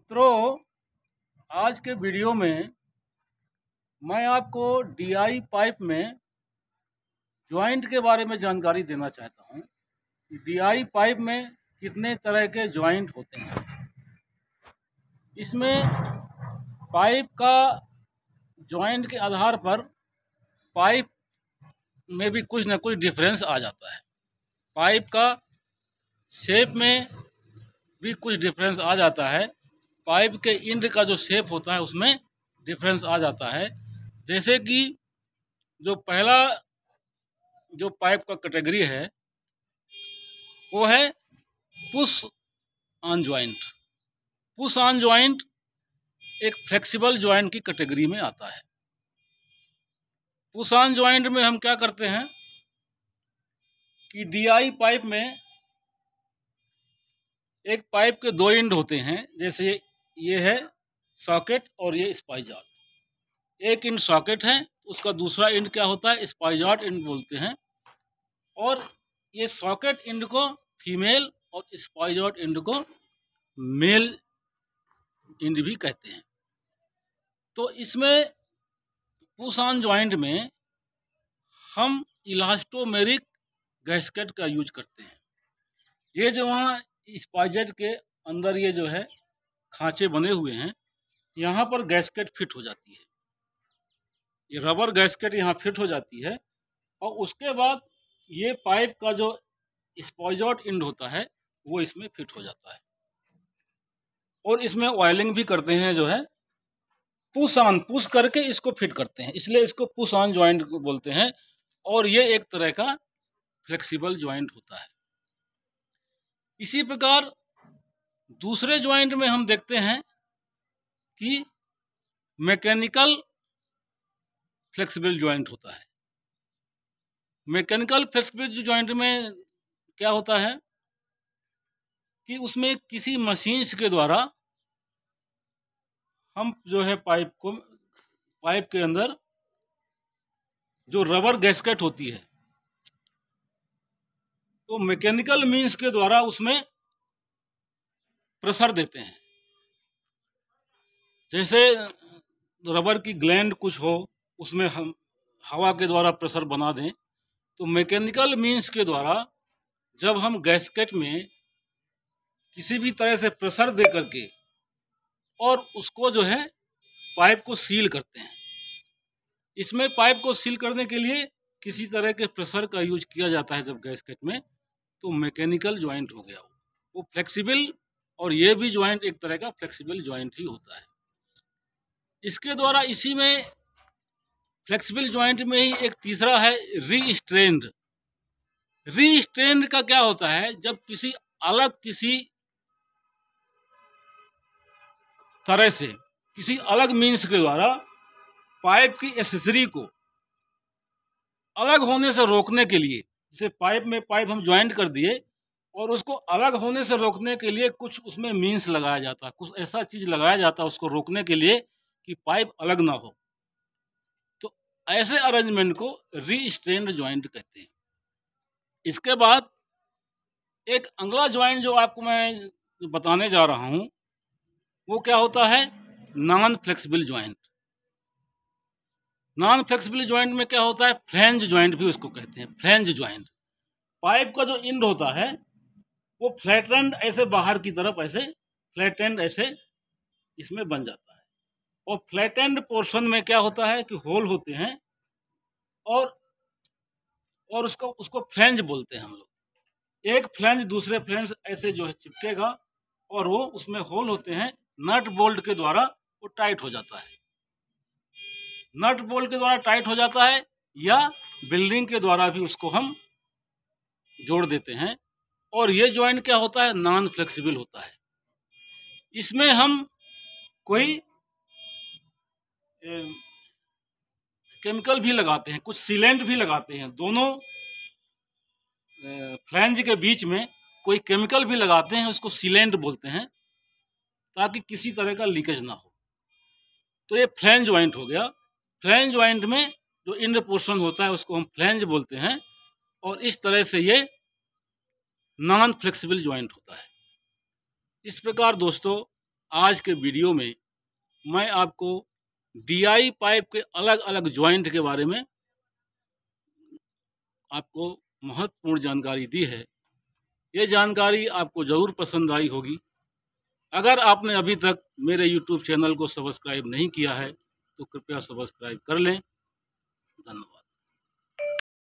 मित्रों, आज के वीडियो में मैं आपको डीआई पाइप में जॉइंट के बारे में जानकारी देना चाहता हूं कि डीआई पाइप में कितने तरह के जॉइंट होते हैं। इसमें पाइप का जॉइंट के आधार पर पाइप में भी कुछ न कुछ डिफरेंस आ जाता है। पाइप का शेप में भी कुछ डिफरेंस आ जाता है। पाइप के इंड का जो शेप होता है उसमें डिफरेंस आ जाता है। जैसे कि जो पहला जो पाइप का कैटेगरी है वो है push on joint. Push on joint एक फ्लेक्सिबल जॉइंट की कैटेगरी में आता है। पुश ऑन जॉइंट में हम क्या करते हैं कि डीआई पाइप में एक पाइप के दो एंड होते हैं। जैसे ये है सॉकेट और ये स्पाइजॉट। एक एंड सॉकेट है, उसका दूसरा एंड क्या होता है, स्पाइजॉट एंड बोलते हैं। और ये सॉकेट एंड को फीमेल और स्पाइजॉट एंड को मेल एंड भी कहते हैं। तो इसमें पुश ऑन जॉइंट में हम इलास्टोमेरिक गैस्केट का यूज करते हैं। ये जो वहाँ स्पाइजॉट के अंदर ये जो है खांचे बने हुए हैं, यहाँ पर गैस्केट फिट हो जाती है। ये रबर गैस्केट यहाँ फिट हो जाती है और उसके बाद ये पाइप का जो स्पाइजॉट एंड होता है वो इसमें फिट हो जाता है। और इसमें ऑयलिंग भी करते हैं, जो है पुश करके इसको फिट करते हैं, इसलिए इसको पुश ऑन जॉइंट बोलते हैं। और ये एक तरह का फ्लेक्सिबल जॉइंट होता है। इसी प्रकार दूसरे जॉइंट में हम देखते हैं कि मैकेनिकल फ्लेक्सिबल जॉइंट होता है। मैकेनिकल फ्लेक्सिबल जॉइंट में क्या होता है कि उसमें किसी मशीन के द्वारा हम जो है पाइप के अंदर जो रबर गैस्केट होती है, तो मैकेनिकल मींस के द्वारा उसमें प्रेशर देते हैं। जैसे रबर की ग्लैंड कुछ हो, उसमें हम हवा के द्वारा प्रेशर बना दें, तो मैकेनिकल मींस के द्वारा जब हम गैस्केट में किसी भी तरह से प्रेशर दे करके और उसको जो है पाइप को सील करते हैं। इसमें पाइप को सील करने के लिए किसी तरह के प्रेशर का यूज किया जाता है जब गैस्केट में, तो मैकेनिकल जॉइंट हो गया वो फ्लेक्सिबल। और ये भी जॉइंट एक तरह का फ्लेक्सिबल जॉइंट ही होता है। इसके द्वारा इसी में फ्लेक्सिबल जॉइंट में ही एक तीसरा है रीस्ट्रेंड। रीस्ट्रेंड का क्या होता है, जब किसी तरह से किसी अलग मीन्स के द्वारा पाइप की एक्सेसरी को अलग होने से रोकने के लिए, जैसे पाइप हम ज्वाइंट कर दिए और उसको अलग होने से रोकने के लिए कुछ उसमें मीन्स लगाया जाता है, कुछ ऐसा चीज लगाया जाता है उसको रोकने के लिए कि पाइप अलग ना हो। तो ऐसे अरेंजमेंट को रीस्ट्रेंड जॉइंट कहते हैं। इसके बाद एक अगला जॉइंट जो आपको मैं बताने जा रहा हूं वो क्या होता है, non flexible joint. Non flexible joint में क्या होता है, फ्लैंज जॉइंट भी उसको कहते हैं। फ्लैंज जॉइंट, पाइप का जो एंड होता है वो फ्लैटेंड ऐसे बाहर की तरफ ऐसे फ्लैटेंड ऐसे इसमें बन जाता है। और फ्लैटेंड पोर्शन में क्या होता है कि होल होते हैं और उसको फ्लैंज बोलते हैं हम लोग। एक फ्लैंज दूसरे फ्लैंज ऐसे जो है चिपकेगा और वो उसमें होल होते हैं, नट बोल्ट के द्वारा वो टाइट हो जाता है। नट बोल्ट के द्वारा टाइट हो जाता है या बिल्डिंग के द्वारा भी उसको हम जोड़ देते हैं। और ये जॉइंट क्या होता है, नॉन फ्लेक्सिबल होता है। इसमें हम कोई केमिकल भी लगाते हैं, कुछ सीलेंट भी लगाते हैं। दोनों फ्लैंज के बीच में कोई केमिकल भी लगाते हैं, उसको सीलेंट बोलते हैं, ताकि किसी तरह का लीकेज ना हो। तो ये फ्लैंज जॉइंट हो गया। फ्लैंज जॉइंट में जो इंड पोर्शन होता है उसको हम फ्लैंज बोलते हैं। और इस तरह से ये नॉन फ्लेक्सिबल जॉइंट होता है। इस प्रकार दोस्तों आज के वीडियो में मैं आपको DI पाइप के अलग अलग ज्वाइंट के बारे में आपको महत्वपूर्ण जानकारी दी है। ये जानकारी आपको ज़रूर पसंद आई होगी। अगर आपने अभी तक मेरे YouTube चैनल को सब्सक्राइब नहीं किया है तो कृपया सब्सक्राइब कर लें। धन्यवाद।